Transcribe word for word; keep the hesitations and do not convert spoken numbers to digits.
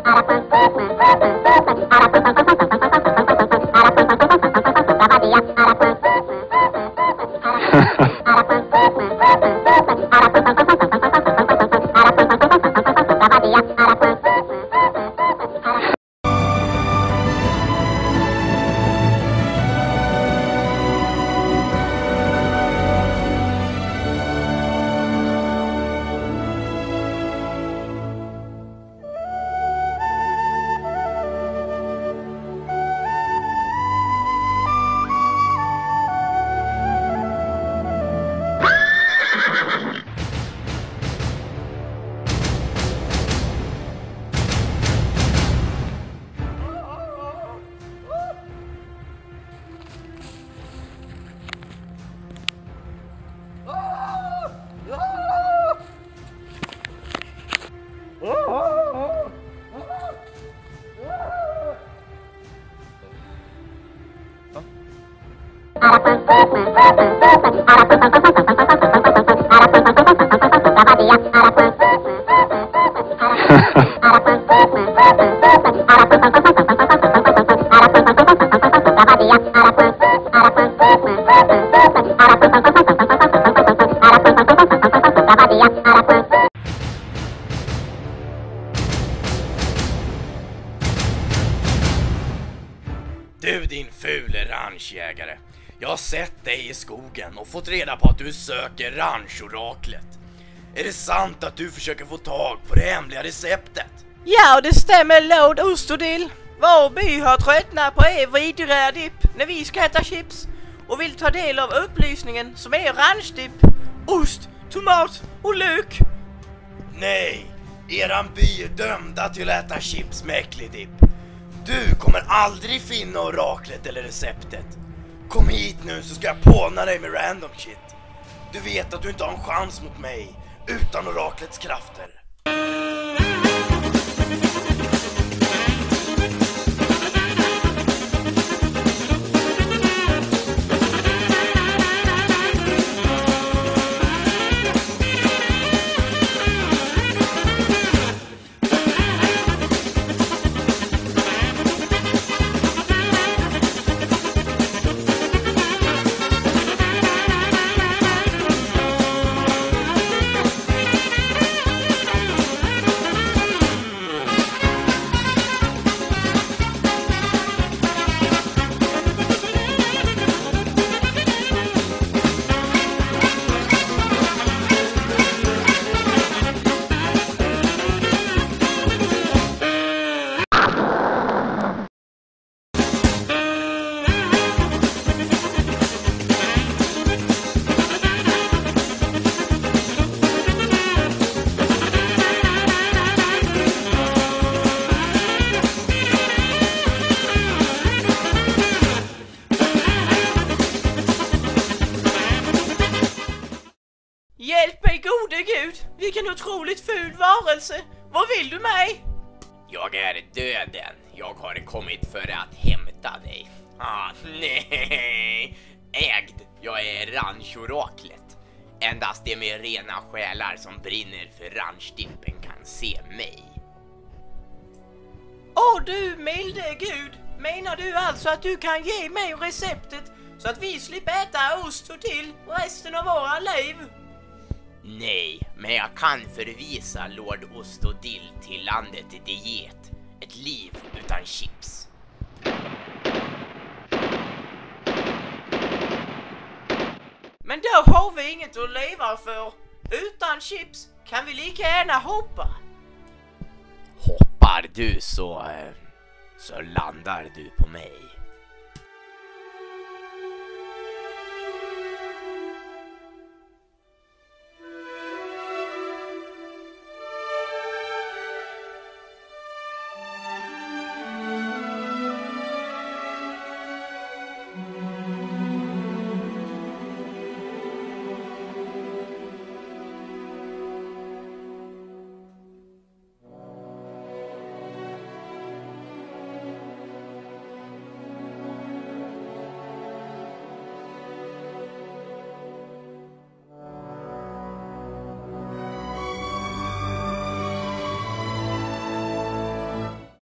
Du din fule ranchjägare, jag har sett dig i skogen och fått reda på att du söker ranchoraklet. Är det sant att du försöker få tag på det hemliga receptet? Ja, det stämmer, Lord Ostodil. Vår by har tröttnat på er vidriga dipp när vi ska äta chips och vill ta del av upplysningen som är ranchdipp, ost, tomat och lök. Nej, eran by är dömda till att äta chips med äcklig dipp. Du kommer aldrig finna oraklet eller receptet. Kom hit nu så ska jag påna dig med random shit. Du vet att du inte har en chans mot mig utan oraklets krafter. Hjälp mig gode Gud, vilken otroligt ful varelse. Vad vill du mig? Jag är döden. Jag har kommit för att hämta dig. Ah, nej. Ägd. Jag är ranchoraklet. Endast de med rena själar som brinner för ranchdippen kan se mig. Åh du milde Gud, menar du alltså att du kan ge mig receptet så att vi slipper äta ost och till resten av våra liv? Nej, men jag kan förvisa Lord Ostodill till landet i diet. Ett liv utan chips. Men då har vi inget att leva för. Utan chips kan vi lika gärna hoppa. Hoppar du så, så landar du på mig.